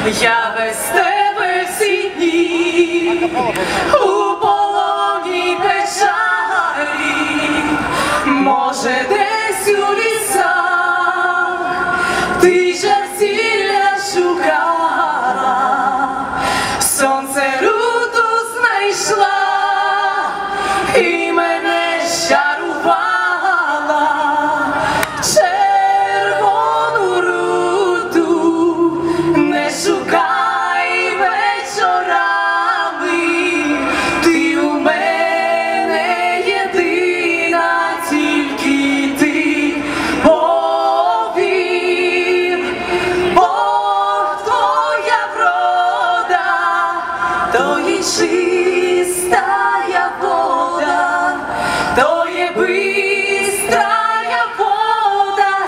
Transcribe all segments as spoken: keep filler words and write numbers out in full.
Я без тебе всі дні у полоні печалі, може десь у лісах ти щастя шукала, сонце руту знайшла і мене щарувала. Червону руту не шукай вечорами, ти у мене єдина, тільки ти. Повір, Бог твоя врода, то є чистая вода, то є бистрая вода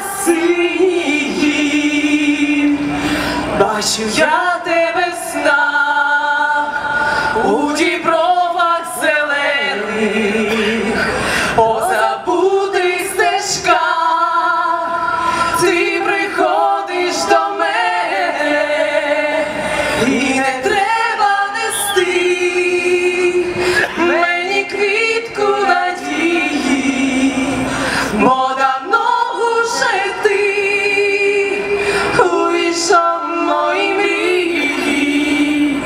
синіх. Бачу я тебе в снах, у дібровах зелених, по забутих стежках ти приходиш до мене, і не треба нести мені квітку надії, бо давно уже ти увійшов в мої мрії.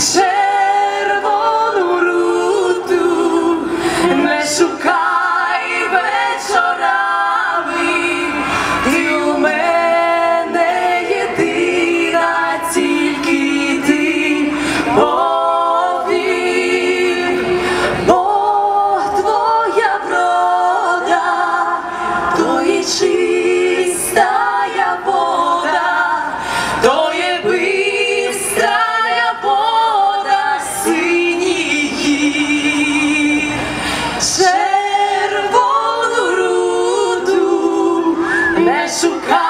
Червону руту не шукай вечорами, ти у мене єдина, тільки ти. Повір, Бог твоя врода, то є чистая вода, то є бистрая вода синіх. Червону руту не шукай